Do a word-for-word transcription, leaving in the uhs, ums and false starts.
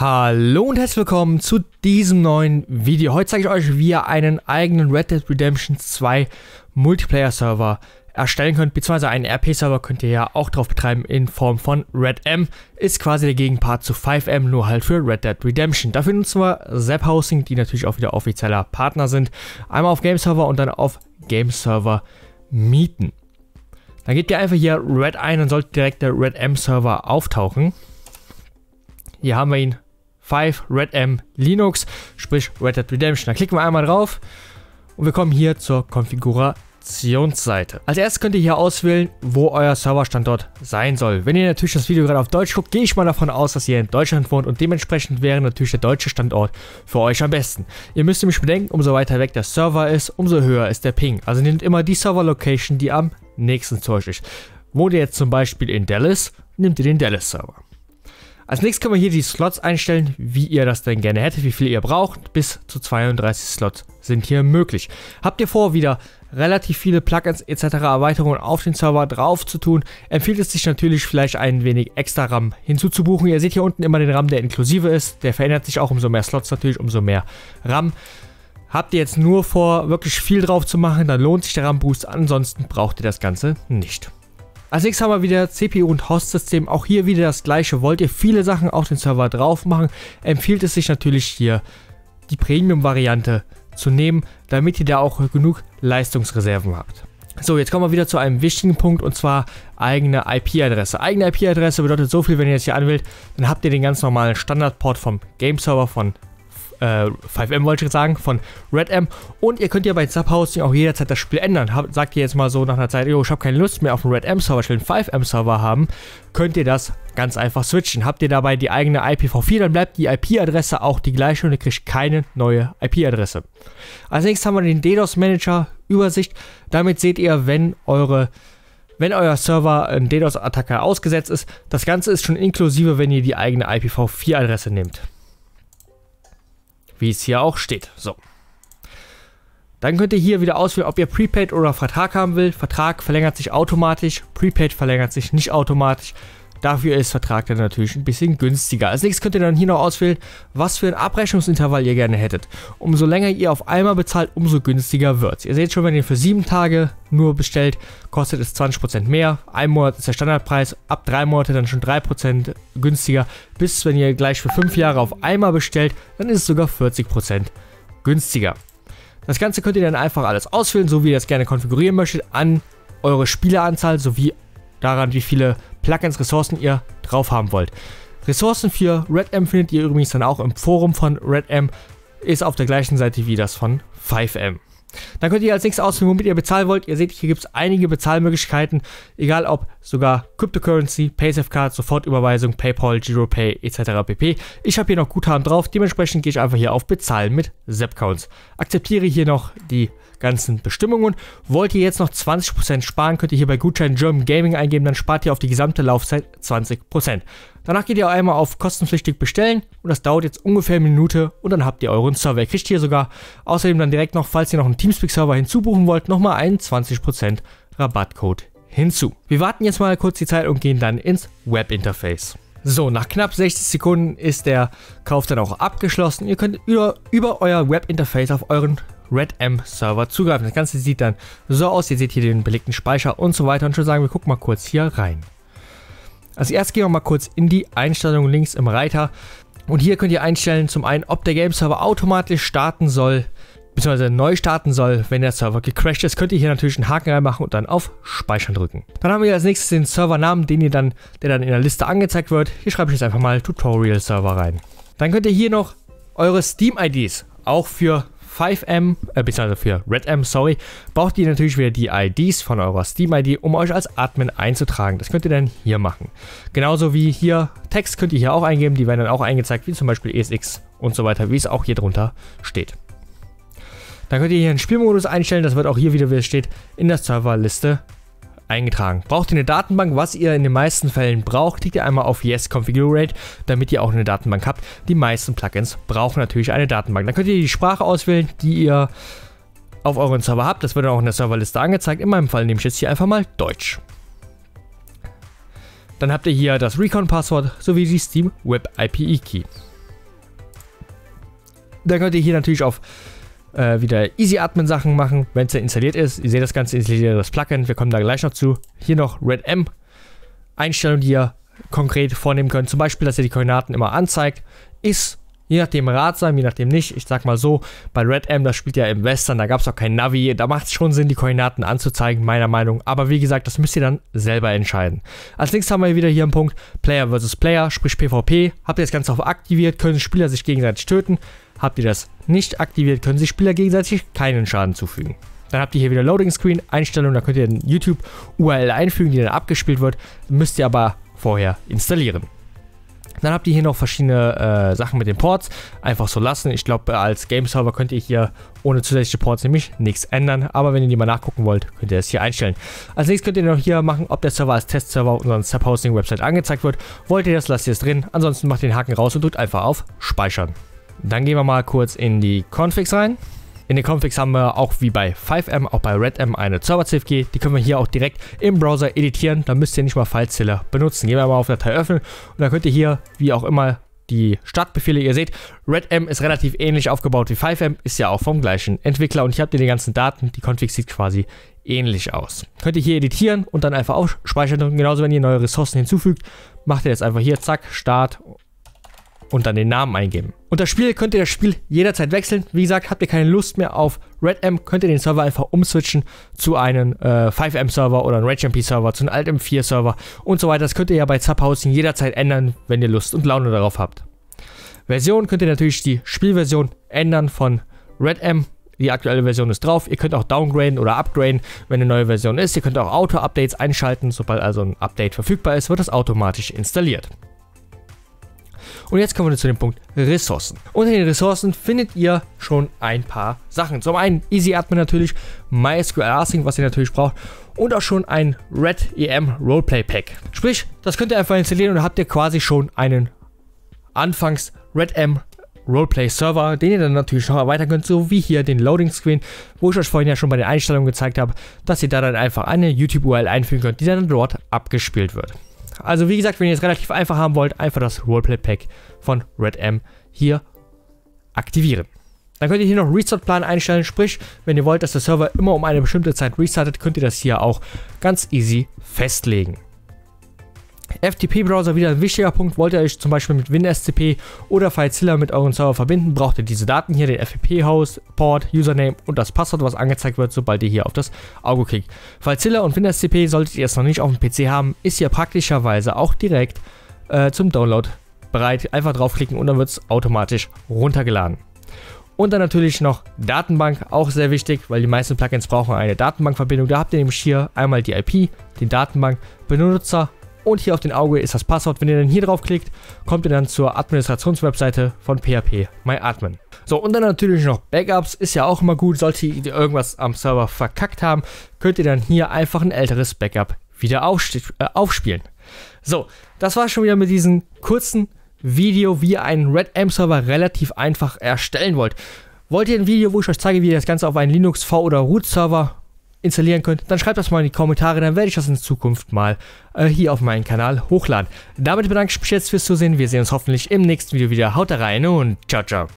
Hallo und herzlich willkommen zu diesem neuen Video. Heute zeige ich euch, wie ihr einen eigenen Red Dead Redemption zwei Multiplayer-Server erstellen könnt, beziehungsweise einen R P-Server könnt ihr ja auch drauf betreiben in Form von RedM. Ist quasi der Gegenpart zu five M, nur halt für Red Dead Redemption. Dafür nutzen wir Zap Hosting, die natürlich auch wieder offizieller Partner sind. Einmal auf Game Server und dann auf Game Server mieten. Dann gebt ihr einfach hier Red ein und sollte direkt der RedM-Server auftauchen. Hier haben wir ihn, five RedM Linux, sprich Red Dead Redemption. Da klicken wir einmal drauf und wir kommen hier zur Konfigurationsseite. Als erstes könnt ihr hier auswählen, wo euer Serverstandort sein soll. Wenn ihr natürlich das Video gerade auf Deutsch guckt, gehe ich mal davon aus, dass ihr in Deutschland wohnt und dementsprechend wäre natürlich der deutsche Standort für euch am besten. Ihr müsst nämlich bedenken, umso weiter weg der Server ist, umso höher ist der Ping. Also nehmt immer die Server-Location, die am nächsten zu euch ist. Wohnt ihr jetzt zum Beispiel in Dallas, nehmt ihr den Dallas-Server. Als nächstes können wir hier die Slots einstellen, wie ihr das denn gerne hättet, wie viel ihr braucht. Bis zu zweiunddreißig Slots sind hier möglich. Habt ihr vor, wieder relativ viele Plugins et cetera Erweiterungen auf den Server drauf zu tun, empfiehlt es sich natürlich vielleicht ein wenig extra RAM hinzuzubuchen. Ihr seht hier unten immer den RAM, der inklusive ist. Der verändert sich auch, umso mehr Slots natürlich, umso mehr RAM. Habt ihr jetzt nur vor, wirklich viel drauf zu machen, dann lohnt sich der RAM-Boost. Ansonsten braucht ihr das Ganze nicht. Als nächstes haben wir wieder C P U und Host-System. Auch hier wieder das gleiche. Wollt ihr viele Sachen auf den Server drauf machen, empfiehlt es sich natürlich hier die Premium-Variante zu nehmen, damit ihr da auch genug Leistungsreserven habt. So, jetzt kommen wir wieder zu einem wichtigen Punkt, und zwar eigene I P-Adresse. Eigene I P-Adresse bedeutet so viel, wenn ihr jetzt hier anwählt, dann habt ihr den ganz normalen Standardport vom Game-Server von five M wollte ich sagen, von RedM, und ihr könnt ja bei Zap Hosting auch jederzeit das Spiel ändern. Hab, sagt ihr jetzt mal so nach einer Zeit, yo, ich habe keine Lust mehr auf einen RedM-Server, ich will einen five M-Server haben, könnt ihr das ganz einfach switchen. Habt ihr dabei die eigene I P v vier, dann bleibt die I P-Adresse auch die gleiche und ihr kriegt keine neue I P-Adresse. Als nächstes haben wir den DDoS-Manager Übersicht. Damit seht ihr, wenn eure Wenn euer Server ein DDoS-Attacke ausgesetzt ist. Das Ganze ist schon inklusive, wenn ihr die eigene I P v vier Adresse nehmt. Wie es hier auch steht. So. Dann könnt ihr hier wieder auswählen, ob ihr Prepaid oder Vertrag haben will. Vertrag verlängert sich automatisch, Prepaid verlängert sich nicht automatisch. Dafür ist Vertrag dann natürlich ein bisschen günstiger. Als nächstes könnt ihr dann hier noch auswählen, was für ein Abrechnungsintervall ihr gerne hättet. Umso länger ihr auf einmal bezahlt, umso günstiger wird es. Ihr seht schon, wenn ihr für sieben Tage nur bestellt, kostet es zwanzig Prozent mehr. Ein Monat ist der Standardpreis, ab drei Monate dann schon drei Prozent günstiger. Bis, wenn ihr gleich für fünf Jahre auf einmal bestellt, dann ist es sogar vierzig Prozent günstiger. Das Ganze könnt ihr dann einfach alles auswählen, so wie ihr es gerne konfigurieren möchtet, an eure Spieleranzahl sowie daran, wie viele Plugins, Ressourcen ihr drauf haben wollt. Ressourcen für RedM findet ihr übrigens dann auch im Forum von RedM, ist auf der gleichen Seite wie das von five M. Dann könnt ihr als nächstes auswählen, womit ihr bezahlen wollt. Ihr seht, hier gibt es einige Bezahlmöglichkeiten, egal ob sogar Cryptocurrency, PaySafeCard, Sofortüberweisung, PayPal, GiroPay et cetera pp. Ich habe hier noch Guthaben drauf, dementsprechend gehe ich einfach hier auf Bezahlen mit Zap-Counts. Akzeptiere hier noch die ganzen Bestimmungen. Wollt ihr jetzt noch zwanzig Prozent sparen, könnt ihr hier bei Gutschein German Gaming eingeben, dann spart ihr auf die gesamte Laufzeit zwanzig Prozent. Danach geht ihr einmal auf kostenpflichtig bestellen und das dauert jetzt ungefähr eine Minute und dann habt ihr euren Server. Ihr kriegt hier sogar außerdem dann direkt noch, falls ihr noch einen Teamspeak-Server hinzubuchen wollt, nochmal einen zwanzig Prozent Rabattcode hinzu. Wir warten jetzt mal kurz die Zeit und gehen dann ins Webinterface. So, nach knapp sechzig Sekunden ist der Kauf dann auch abgeschlossen. Ihr könnt über, über euer Webinterface auf euren RedM-Server zugreifen. Das Ganze sieht dann so aus. Ihr seht hier den belegten Speicher und so weiter. Und schon sagen wir, gucken mal kurz hier rein. Als erstes gehen wir mal kurz in die Einstellungen links im Reiter. Und hier könnt ihr einstellen, zum einen, ob der Game-Server automatisch starten soll, beziehungsweise neu starten soll, wenn der Server gecrashed ist. Könnt ihr hier natürlich einen Haken reinmachen und dann auf Speichern drücken. Dann haben wir als nächstes den Servernamen, den ihr dann, der dann in der Liste angezeigt wird. Hier schreibe ich jetzt einfach mal Tutorial-Server rein. Dann könnt ihr hier noch eure Steam-I Ds, auch für five M, äh, beziehungsweise für RedM, sorry, braucht ihr natürlich wieder die I Ds von eurer Steam-I D, um euch als Admin einzutragen. Das könnt ihr dann hier machen. Genauso wie hier Text könnt ihr hier auch eingeben, die werden dann auch eingezeigt, wie zum Beispiel E S X und so weiter, wie es auch hier drunter steht. Dann könnt ihr hier einen Spielmodus einstellen, das wird auch hier wieder, wie es steht, in der Serverliste eingetragen. Braucht ihr eine Datenbank, was ihr in den meisten Fällen braucht, klickt ihr einmal auf Yes Configurate, damit ihr auch eine Datenbank habt. Die meisten Plugins brauchen natürlich eine Datenbank. Dann könnt ihr die Sprache auswählen, die ihr auf euren Server habt. Das wird dann auch in der Serverliste angezeigt. In meinem Fall nehme ich jetzt hier einfach mal Deutsch. Dann habt ihr hier das Recon-Passwort sowie die Steam Web I P Key. Dann könnt ihr hier natürlich auf äh, wieder EasyAdmin Sachen machen, wenn es installiert ist. Ihr seht das Ganze installiert, das Plugin, wir kommen da gleich noch zu. Hier noch RedM Einstellungen, die ihr konkret vornehmen könnt. Zum Beispiel, dass ihr die Koordinaten immer anzeigt. Ist je nachdem ratsam, je nachdem nicht. Ich sag mal so, bei RedM, das spielt ja im Western, da gab es auch kein Navi. Da macht es schon Sinn, die Koordinaten anzuzeigen, meiner Meinung. Aber wie gesagt, das müsst ihr dann selber entscheiden. Als nächstes haben wir wieder hier einen Punkt Player versus Player, sprich PvP. Habt ihr das Ganze auf aktiviert, können Spieler sich gegenseitig töten. Habt ihr das nicht aktiviert, können sich Spieler gegenseitig keinen Schaden zufügen. Dann habt ihr hier wieder Loading Screen, Einstellungen, da könnt ihr eine YouTube-U R L einfügen, die dann abgespielt wird. Müsst ihr aber vorher installieren. Dann habt ihr hier noch verschiedene äh, Sachen mit den Ports. Einfach so lassen. Ich glaube, als Game-Server könnt ihr hier ohne zusätzliche Ports nämlich nichts ändern. Aber wenn ihr die mal nachgucken wollt, könnt ihr das hier einstellen. Als nächstes könnt ihr noch hier machen, ob der Server als Testserver auf unserer Subhosting-Website angezeigt wird. Wollt ihr das, lasst ihr es drin. Ansonsten macht den Haken raus und drückt einfach auf Speichern. Dann gehen wir mal kurz in die Configs rein. In den Configs haben wir auch wie bei five M, auch bei RedM eine Server-C F G. Die können wir hier auch direkt im Browser editieren. Da müsst ihr nicht mal Filezilla benutzen. Gehen wir mal auf Datei öffnen und dann könnt ihr hier, wie auch immer, die Startbefehle, ihr seht, RedM ist relativ ähnlich aufgebaut wie five M, ist ja auch vom gleichen Entwickler und hier habt ihr die ganzen Daten. Die Config sieht quasi ähnlich aus. Könnt ihr hier editieren und dann einfach auf Speichern drücken. Genauso, wenn ihr neue Ressourcen hinzufügt, macht ihr das einfach hier, zack, Start und dann den Namen eingeben. Und das Spiel könnt ihr das Spiel jederzeit wechseln. Wie gesagt, habt ihr keine Lust mehr auf RedM, könnt ihr den Server einfach umswitchen zu einem äh, five M Server oder einem RageMP Server, zu einem Alt M vier Server und so weiter. Das könnt ihr ja bei Subhosting jederzeit ändern, wenn ihr Lust und Laune darauf habt. Version könnt ihr natürlich die Spielversion ändern von RedM. Die aktuelle Version ist drauf. Ihr könnt auch downgraden oder upgraden, wenn eine neue Version ist. Ihr könnt auch Auto-Updates einschalten. Sobald also ein Update verfügbar ist, wird das automatisch installiert. Und jetzt kommen wir zu dem Punkt Ressourcen. Unter den Ressourcen findet ihr schon ein paar Sachen. Zum einen EasyAdmin natürlich, MySQL Rsync, was ihr natürlich braucht, und auch schon ein RedEM Roleplay Pack. Sprich, das könnt ihr einfach installieren und dann habt ihr quasi schon einen Anfangs RedEM Roleplay Server, den ihr dann natürlich noch erweitern könnt, so wie hier den Loading Screen, wo ich euch vorhin ja schon bei den Einstellungen gezeigt habe, dass ihr da dann einfach eine YouTube-U R L einfügen könnt, die dann dort abgespielt wird. Also wie gesagt, wenn ihr es relativ einfach haben wollt, einfach das Roleplay Pack von RedM hier aktivieren. Dann könnt ihr hier noch Restart-Plan einstellen, sprich, wenn ihr wollt, dass der Server immer um eine bestimmte Zeit restartet, könnt ihr das hier auch ganz easy festlegen. F T P-Browser, wieder ein wichtiger Punkt. Wollt ihr euch zum Beispiel mit WinSCP oder FileZilla mit euren Server verbinden, braucht ihr diese Daten hier, den F T P-Host, Port, Username und das Passwort, was angezeigt wird, sobald ihr hier auf das Auge klickt. FileZilla und WinSCP solltet ihr es noch nicht auf dem P C haben, ist ja praktischerweise auch direkt äh, zum Download bereit. Einfach draufklicken und dann wird es automatisch runtergeladen. Und dann natürlich noch Datenbank, auch sehr wichtig, weil die meisten Plugins brauchen eine Datenbankverbindung. Da habt ihr nämlich hier einmal die I P, den Datenbankbenutzer. Und hier auf den Auge ist das Passwort. Wenn ihr dann hier draufklickt, kommt ihr dann zur Administrationswebseite von P H P MyAdmin. So, und dann natürlich noch Backups. Ist ja auch immer gut. Solltet ihr irgendwas am Server verkackt haben, könnt ihr dann hier einfach ein älteres Backup wieder äh, aufspielen. So, das war schon wieder mit diesem kurzen Video, wie ihr einen RedM-Server relativ einfach erstellen wollt. Wollt ihr ein Video, wo ich euch zeige, wie ihr das Ganze auf einen Linux V- oder Root-Server installieren könnt, dann schreibt das mal in die Kommentare, dann werde ich das in Zukunft mal äh, hier auf meinen Kanal hochladen. Damit bedanke ich mich jetzt fürs Zusehen. Wir sehen uns hoffentlich im nächsten Video wieder. Haut rein und ciao, ciao.